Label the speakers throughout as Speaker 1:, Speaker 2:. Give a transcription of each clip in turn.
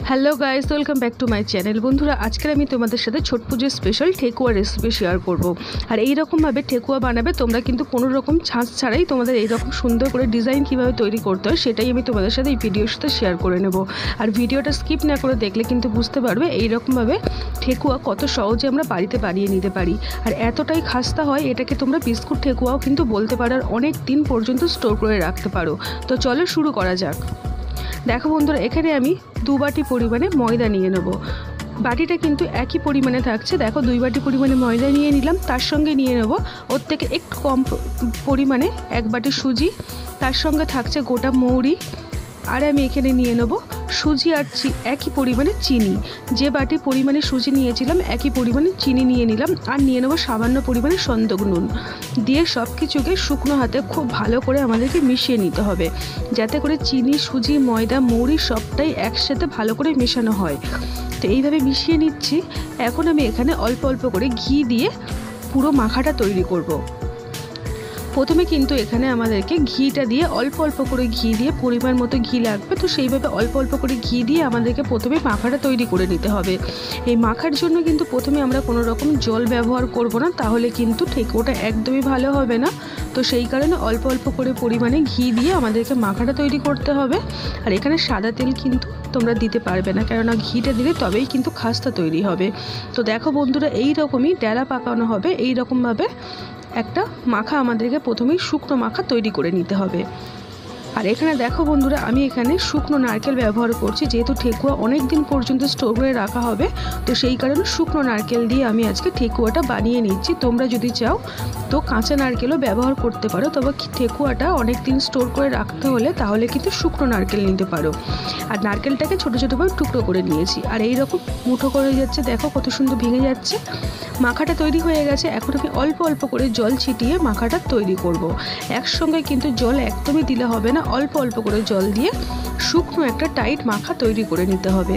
Speaker 1: Hello guys, welcome back to my channel. বন্ধুরা, আজকে আমি তোমাদের সাথে ছট পুজোর স্পেশাল ঠেকুয়া রেসিপি শেয়ার করব। আর এই রকমভাবে ঠেকুয়া বানাবে তোমরা, কিন্তু কোনো রকম ছাঁচ ছাড়াই তোমাদের এই রকম সুন্দর করে ডিজাইন কীভাবে তৈরি করতে হয় সেটাই আমি তোমাদের সাথে এই ভিডিওর সাথে শেয়ার করে নেব। আর ভিডিওটা স্কিপ না করে দেখলে কিন্তু বুঝতে পারবে এই রকমভাবে ঠেকুয়া কত সহজে আমরা বাড়িতে বানিয়ে নিতে পারি। আর এতটাই খাস্তা হয়, এটাকে তোমরা বিস্কুট ঠেকুয়াও কিন্তু বলতে পারো, আর অনেক দিন পর্যন্ত স্টোর করে রাখতে পারো। তো চলো শুরু করা যাক। দেখো বন্ধুরা, এখানে আমি 2 বাটি পরিমাণে ময়দা নিয়ে নেব। বাটিটা কিন্তু একই পরিমাণে থাকছে। দেখো 2 বাটি পরিমাণে ময়দা নিয়ে নিলাম, তার সঙ্গে নিয়ে নেব ওর থেকে একটু কম পরিমাণে 1 বাটি সুজি, তার সঙ্গে থাকছে গোটা মৌরি, আর আমি এখানে নিয়ে নেব সুজি আর একই পরিমাণে চিনি। যে বাটি পরিমাণে সুজি নিয়েছিলাম একই পরিমাণে চিনি নিয়ে নিলাম, আর নিয়ে নেব সামান্য পরিমাণে সন্দক নুন দিয়ে সব কিছুকে শুকনো হাতে খুব ভালো করে আমাদেরকে মিশিয়ে নিতে হবে, যাতে করে চিনি, সুজি, ময়দা, মৌরি সবটাই একসাথে ভালো করে মেশানো হয়। তো এইভাবে মিশিয়ে নিচ্ছি। এখন আমি এখানে অল্প অল্প করে ঘি দিয়ে পুরো মাখাটা তৈরি করব। প্রথমে কিন্তু এখানে আমাদেরকে ঘিটা দিয়ে অল্প অল্প করে ঘি দিয়ে, পরিমাণ মতো ঘি লাগবে, তো সেইভাবে অল্প অল্প করে ঘি দিয়ে আমাদেরকে প্রথমে মাখাটা তৈরি করে নিতে হবে। এই মাখার জন্য কিন্তু প্রথমে আমরা কোনো রকম জল ব্যবহার করব না, তাহলে কিন্তু ঠেকুয়াটা একদমই ভালো হবে না। তো সেই কারণে অল্প অল্প করে পরিমাণে ঘি দিয়ে আমাদেরকে মাখাটা তৈরি করতে হবে। আর এখানে সাদা তেল কিন্তু তোমরা দিতে পারবে না, কেননা ঘিটা দিলে তবেই কিন্তু খাস্তা তৈরি হবে। তো দেখো বন্ধুরা, এই রকমই ডেলা পাকানো হবে। এই রকমভাবে একটা মাখা আমাদেরকে প্রথমেই শুকনো মাখা তৈরি করে নিতে হবে। আর এখানে দেখো বন্ধুরা, আমি এখানে শুকনো নারকেল ব্যবহার করছি, যেহেতু ঠেকুয়া অনেক দিন পর্যন্ত স্টোর করে রাখা হবে, তো সেই কারণে শুকনো নারকেল দিয়ে আমি আজকে ঠেকুয়াটা বানিয়ে নিচ্ছি। তোমরা যদি চাও তো কাঁচা নারকেলও ব্যবহার করতে পারো, তবে ঠেকুয়াটা অনেক দিন স্টোর করে রাখতে হলে তাহলে কিন্তু শুকনো নারকেল নিতে পারো। আর নারকেলটাকে ছোটো ছোটোভাবে টুকরো করে নিয়েছি, আর এই রকম মুঠো করে যাচ্ছে, দেখো কত সুন্দর ভেঙে যাচ্ছে। মাখাটা তৈরি হয়ে গেছে। এখন আমি অল্প অল্প করে জল ছিটিয়ে মাখাটা তৈরি করব। একসঙ্গে কিন্তু জল একদমই দিলে হবে না, অল্প অল্প করে জল দিয়ে শুকনো একটা টাইট মাখা তৈরি করে নিতে হবে।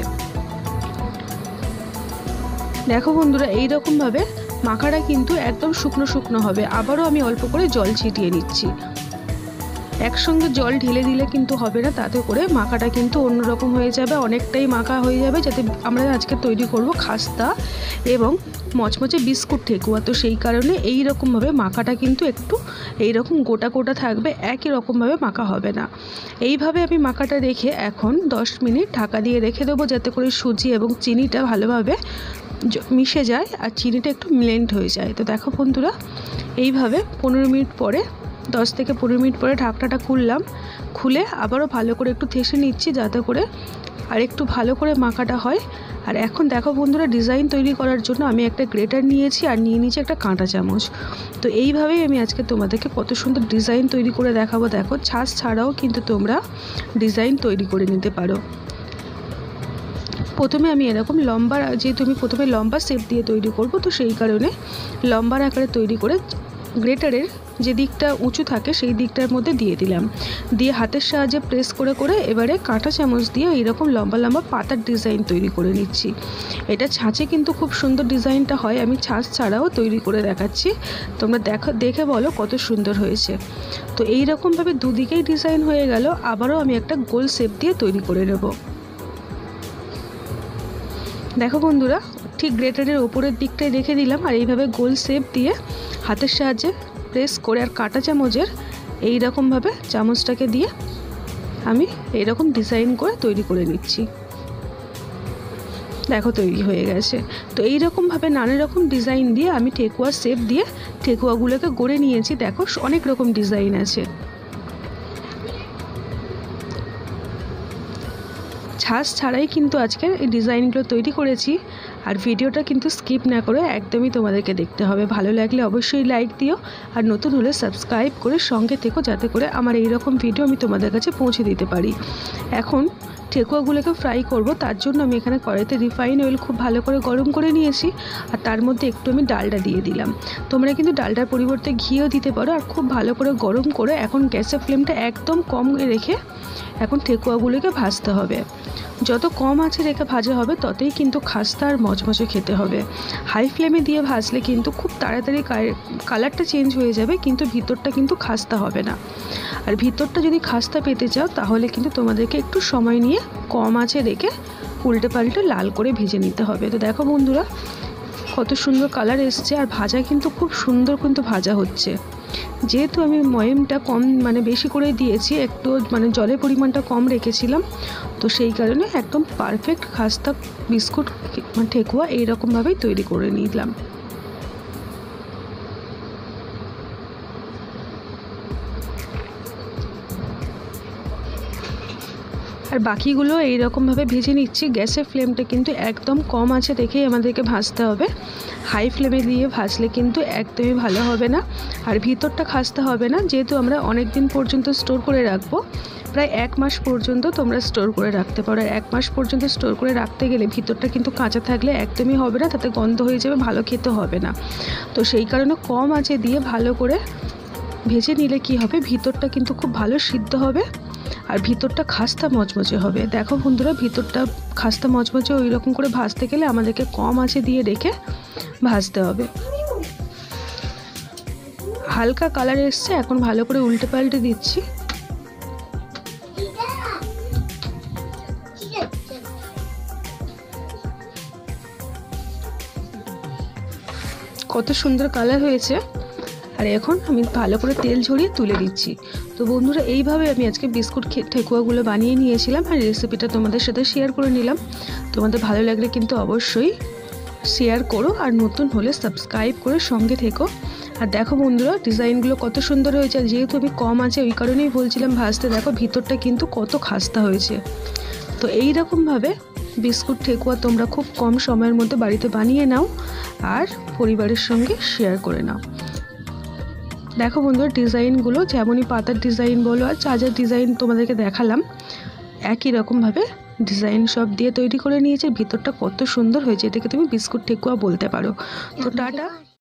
Speaker 1: দেখো বন্ধুরা, এই রকমভাবে মাখাটা কিন্তু একদম শুকনো শুকনো হবে। আবারও আমি অল্প করে জল ছিটিয়ে নিচ্ছি। একসঙ্গে জল ঢেলে দিলে কিন্তু হবে না, তাতে করে মাখাটা কিন্তু অন্যরকম হয়ে যাবে, অনেকটাই মাখা হয়ে যাবে। যাতে আমরা আজকে তৈরি করব খাস্তা এবং মচমচে বিস্কুট ঠেকুয়া, তো সেই কারণে এই রকমভাবে মাখাটা কিন্তু একটু এই রকম গোটা গোটা থাকবে, একই রকমভাবে মাখা হবে না। এইভাবে আমি মাখাটা রেখে এখন 10 মিনিট ঢাকা দিয়ে রেখে দেবো, যাতে করে সুজি এবং চিনিটা ভালোভাবে মিশে যায় আর চিনিটা একটু মেল্ট হয়ে যায়। তো দেখো বন্ধুরা, এইভাবে 15 মিনিট পরে, 10 থেকে 15 মিনিট পরে ঢাকনাটা খুলে আবারও ভালো করে একটু থেসে নিচ্ছি, যাতে করে আর একটু ভালো করে মাখাটা হয়। আর এখন দেখো বন্ধুরা, ডিজাইন তৈরি করার জন্য আমি একটা গ্রেটার নিয়েছি আর নিয়ে নিয়েছি একটা কাঁটা চামচ। তো এইভাবেই আমি আজকে তোমাদেরকে কত সুন্দর ডিজাইন তৈরি করে দেখাবো। দেখো, ছাঁচ ছাড়াও কিন্তু তোমরা ডিজাইন তৈরি করে নিতে পারো। প্রথমে আমি এরকম লম্বা, যেহেতু আমি প্রথমে লম্বা শেপ দিয়ে তৈরি করব, তো সেই কারণে লম্বার আকারে তৈরি করে গ্রেটারের যে দিকটা উঁচু থাকে সেই দিকটার মধ্যে দিয়ে দিলাম, দিয়ে হাতের সাহায্যে প্রেস করে করে এবারে কাঁটা চামচ দিয়ে এইরকম লম্বা লম্বা পাতার ডিজাইন তৈরি করে নিচ্ছি। এটা ছাঁচে কিন্তু খুব সুন্দর ডিজাইনটা হয়, আমি ছাঁচ ছাড়াও তৈরি করে দেখাচ্ছি। তোমরা দেখে বলো কত সুন্দর হয়েছে। তো এই রকমভাবে দুদিকেই ডিজাইন হয়ে গেল। আবারও আমি একটা গোল শেপ দিয়ে তৈরি করে নেব। দেখো বন্ধুরা, ঠিক গ্রেটারের ওপরের দিকটাই রেখে দিলাম, আর এইভাবে গোল শেপ দিয়ে হাতের সাহায্যে প্রেস করে আর কাঁটা চামচের এই রকমভাবে চামচটাকে দিয়ে আমি এইরকম ডিজাইন করে তৈরি করে নিচ্ছি। দেখো তৈরি হয়ে গেছে। তো এই রকমভাবে নানা রকম ডিজাইন দিয়ে আমি ঠেকুয়া শেপ দিয়ে ঠেকুয়াগুলোকে গড়ে নিয়েছি। দেখো অনেক রকম ডিজাইন আছে। ছাঁচ ছাড়াই কিন্তু আজকে এই ডিজাইনগুলো তৈরি করেছি। আর ভিডিওটা কিন্তু স্কিপ না করে একদমই তোমাদেরকে দেখতে হবে। ভালো লাগলে অবশ্যই লাইক দিও, আর নতুন হলে সাবস্ক্রাইব করে সঙ্গে থেকো, যাতে করে আমার এই রকম ভিডিও আমি তোমাদের কাছে পৌঁছে দিতে পারি। এখন ঠেকুয়াগুলোকে ফ্রাই করব, তার জন্য আমি এখানে কড়াইতে রিফাইন অয়েল খুব ভালো করে গরম করে নিয়েছি, আর তার মধ্যে একটু আমি ডালডা দিয়ে দিলাম। তোমরা কিন্তু ডালডার পরিবর্তে ঘিও দিতে পারো। আর খুব ভালো করে গরম করে এখন গ্যাসের ফ্লেমটা একদম কম রেখে এখন ঠেকুয়াগুলোকে ভাজতে হবে। যত কম আঁচে রেখে ভাজা হবে ততই কিন্তু খাস্তা আর মচমচে খেতে হবে। হাই ফ্লেমে দিয়ে ভাজলে কিন্তু খুব তাড়াতাড়ি কালারটা চেঞ্জ হয়ে যাবে, কিন্তু ভিতরটা কিন্তু খাস্তা হবে না। আর ভিতরটা যদি খাস্তা পেতে চাও তাহলে কিন্তু তোমাদেরকে একটু সময় নিয়ে কম আঁচে রেখে উল্টে পাল্টে লাল করে ভেজে নিতে হবে। তো দেখো বন্ধুরা কত সুন্দর কালার এসছে, আর ভাজা কিন্তু খুব সুন্দর কিন্তু ভাজা হচ্ছে। যেহেতু আমি ময়ামটা কম বেশি করে দিয়েছি, একটু জলের পরিমাণটা কম রেখেছিলাম, তো সেই কারণে একদম পারফেক্ট খাস্তা বিস্কুট ঠেকুয়া এইরকমভাবেই তৈরি করে নিলাম। আর বাকিগুলো এইরকমভাবে ভেজে নিচ্ছি। গ্যাসের ফ্লেমটা কিন্তু একদম কম আঁচে রেখেই আমাদেরকে ভাজতে হবে। হাই ফ্লেমে দিয়ে ভাজলে কিন্তু একদমই ভালো হবে না, আর ভিতরটা খাস্তা হবে না। যেহেতু আমরা অনেক দিন পর্যন্ত স্টোর করে রাখবো, প্রায় 1 মাস পর্যন্ত তোমরা স্টোর করে রাখতে পারো। 1 মাস পর্যন্ত স্টোর করে রাখতে গেলে ভিতরটা কিন্তু কাঁচা থাকলে একদমই হবে না, তাতে গন্ধ হয়ে যাবে, ভালো খেতে হবে না। তো সেই কারণে কম আঁচে দিয়ে ভালো করে ভেজে নিলে কি হবে, ভিতরটা কিন্তু খুব ভালো সিদ্ধ হবে আর ভিতরটা খাস্তা মচমচে হবে। দেখো বন্ধুরা ভিতরটা খাস্তা মচমচে ওই রকম করে ভাজতে গেলে আমাদেরকে কম আঁচে দিয়ে রেখে ভাজতে হবে। হালকা কালার এসছে, এখন ভালো করে উল্টে পাল্টে দিচ্ছি। কত সুন্দর কালার হয়েছে। আর এখন আমি ভালো করে তেল ঝরিয়ে তুলে দিচ্ছি। তো বন্ধুরা এইভাবে আমি আজকে বিস্কুট ঠেকুয়াগুলো বানিয়ে নিয়েছিলাম, আর রেসিপিটা তোমাদের সাথে শেয়ার করে নিলাম। তোমাদের ভালো লাগলে কিন্তু অবশ্যই শেয়ার করো, আর নতুন হলে সাবস্ক্রাইব করে সঙ্গে থেকো। আর দেখো বন্ধুরা ডিজাইনগুলো কত সুন্দর হয়েছে, আর যেহেতু আমি কম আছে ওই কারণেই বলছিলাম ভাজতে। দেখো ভিতরটা কিন্তু কত খাস্তা হয়েছে। তো এই রকমভাবে বিস্কুট ঠেকুয়া তোমরা খুব কম সময়ের মধ্যে বাড়িতে বানিয়ে নাও আর পরিবারের সঙ্গে শেয়ার করে নাও। দেখো বন্ধুরা ডিজাইনগুলো যেমনই পাতার ডিজাইন বলো আর চার্জার ডিজাইন তোমাদেরকে দেখালাম, একই রকমভাবে ডিজাইন সব দিয়ে তৈরি করে নিয়েছে। ভিতরটা কত সুন্দর হয়েছে, এটাকে তুমি বিস্কুট ঠেকুয়া বলতে পারো। তো টাটা।